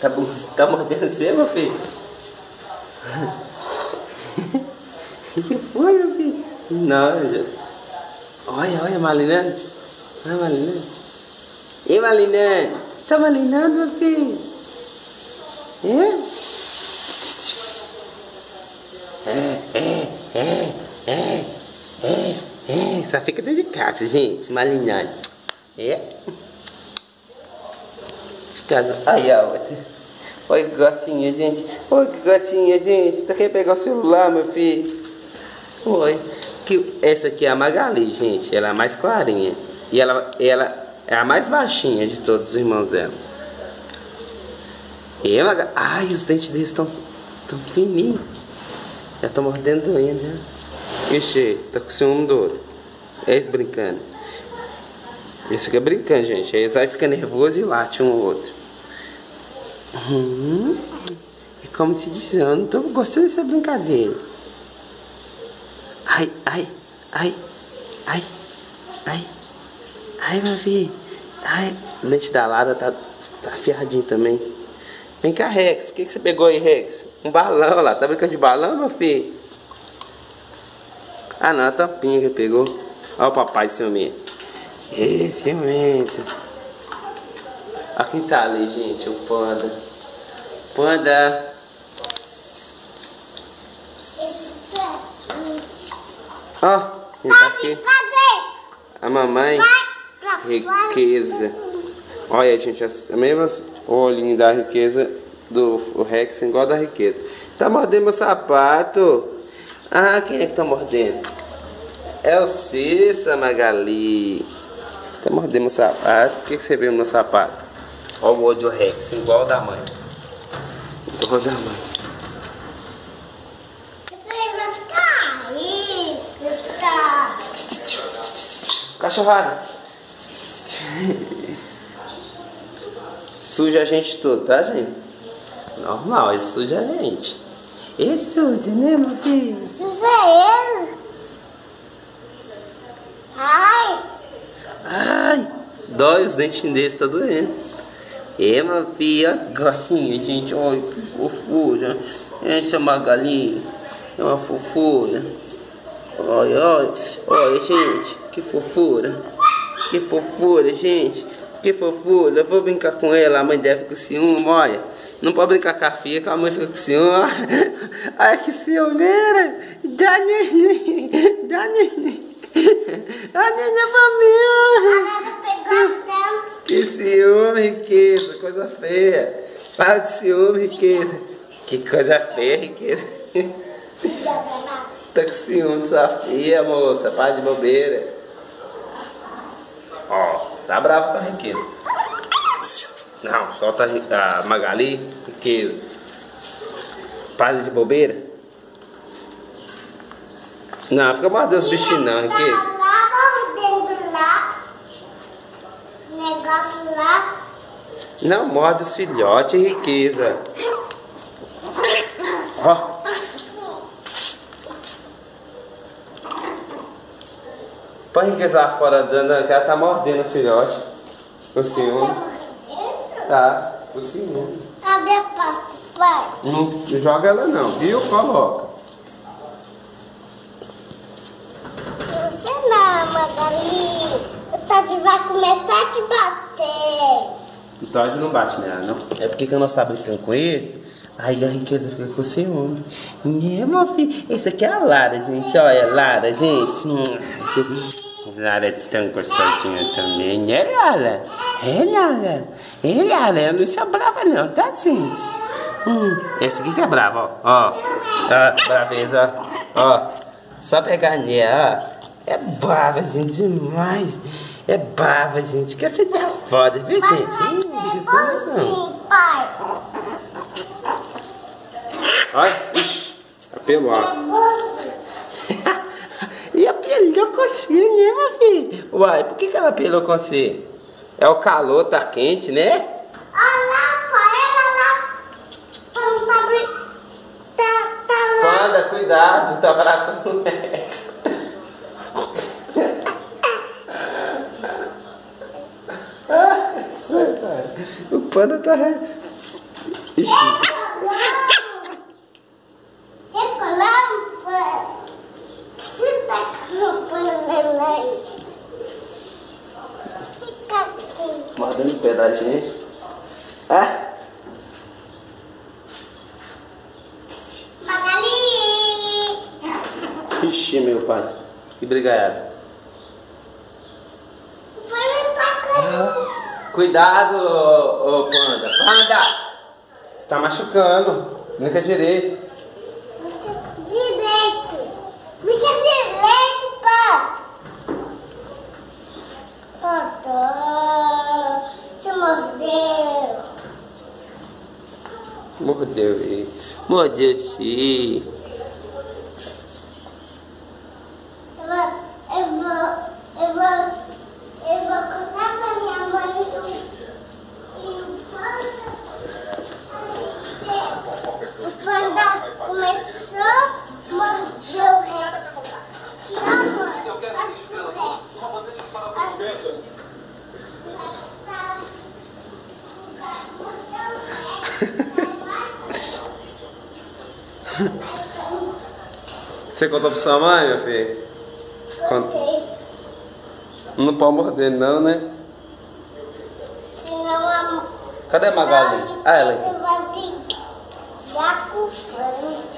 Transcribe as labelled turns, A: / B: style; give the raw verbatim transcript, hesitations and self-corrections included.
A: Tá, tá mordendo você, meu filho? Que foi, meu filho? Não, já... Olha, olha, malinando. Olha, malinando. Ei, malinando. Tá malinando, meu filho? É? É, é, é, é, é, é. Só fica dentro de casa, gente. Malinando. É. De casa. Aí a outra. Olha que gracinha, gente. Olha que gracinha, gente. Tá querendo pegar o celular, meu filho? Oi. Que essa aqui é a Magali, gente. Ela é a mais clarinha. E ela, ela é a mais baixinha de todos os irmãos dela. E ela... Ai, os dentes deles estão tão fininhos. Já tô mordendo doendo, já. Ixi, tá com ciúme do ouro. Eles brincando. Eles ficam brincando, gente. Aí eles vão ficar nervosos e late um ao outro. Hum, é como se diz, eu não tô gostando dessa brincadeira. Ai, ai, ai, ai, ai, ai, meu filho. Ai, o dente da Lara tá, tá afiadinho também. Vem cá, Rex. O que, que você pegou aí, Rex? Um balão lá. Tá brincando de balão, meu filho? Ah, não. A tampinha que pegou. Olha o papai ciumento. Ê, ciumento. Olha quem tá ali, gente. O panda. Panda. Ó, quem tá aqui? A mamãe. Riqueza. Olha, gente. As mesmas... O olhinho da riqueza do o Rex igual da riqueza. Tá mordendo meu sapato. Ah, quem é que tá mordendo? É o Cissa, Magali. Tá mordendo meu sapato. O que, que você viu no meu sapato? Olha o olho do Rex, igual o da mãe. Igual o da mãe.
B: Você vai ficar aí. Ficar.
A: Cachorrada. Suja a gente todo, tá, gente? Normal, ele suja a gente. Ele suja, né, meu filho?
B: Suja ele. Ai.
A: Ai, dói, os dentinhos desse tá doendo. É, meu filho, olha que gracinha, gente. Olha que fofura. Essa Magali é uma fofura. Olha, olha, olha, gente, que fofura. Que fofura, gente. Que fofura, eu vou brincar com ela, a mãe dela fica com ciúme, olha. Não pode brincar com a filha, que a mãe fica com ciúme. Ai, que ciumeira. Dá neném, dá neném. A neném família. Que ciúme, riqueza, coisa feia. Para de ciúme, riqueza. Que coisa feia, riqueza. Tá com ciúme de sua filha, moça, para de bobeira. Ó. Tá bravo com a riqueza. Não, solta a Magali, riqueza. Para de bobeira. Não, fica mordendo os bichinhos não, riqueza.
B: Lá mordendo lá. Negócio lá.
A: Não morde os filhotes, riqueza. Ó. Põe a riqueza lá fora dando, que ela tá mordendo o filhote. O ciúme. Tá, o ciúme.
B: Cadê a pasta, pai?
A: Não joga ela não, viu? Coloca.
B: Você não, Magali. O Tati vai começar a te bater.
A: O Todd não bate nela, não. É porque quando nós tá brincando com esse, aí a riqueza fica com ciúme. É, meu filho. Esse aqui é a Lara, gente. Olha, Lara, gente. Hum, esse... Lara é tão gostosinha também, né, Lara? É, Lara. É, Lara. Eu não sou brava, não, tá, gente? Hum, esse aqui que é bravo, ó. Ó, ó, braveza, ó. Ó, só pegar nela, ó. É brava, gente, demais. É brava, gente. Que essa é foda, viu, gente? Hum, não fica com isso, não.
B: Sim, pai.
A: Olha, ixi, apelo alto. E apelou com você, né, meu filho? Uai, por que, que ela apelou com você? É o calor, tá quente, né?
B: Olha lá, pai, olha lá. Panda, tá, tá, tá lá.
A: Panda, cuidado, tá abraçando o Rex. O Panda tá... Ixi.
B: Recolão. Você tá colocando neném. Fica aqui.
A: Mordendo o pé da gente. É?
B: Magali.
A: Ixi, meu pai. Que brigaiada. Cuidado, ô, ô Panda. Panda! Você tá machucando. Brinca direito.
B: Direito. Brinca direito, pá. Panda. Te mordeu.
A: Mordeu isso. Mordeu sim.
B: Eu vou, eu vou, eu vou, eu vou contar pra minha mãe e o, e o Panda. O Panda começou a morder o Rex. E a mãe, acho que o Rex.
A: Você contou pra sua mãe, meu filho?
B: Contei.
A: Não pode morder não, né?
B: Senão a...
A: Cadê a Magali?
B: senão
A: Ah, ela aí.
B: Você vai ter já com fome.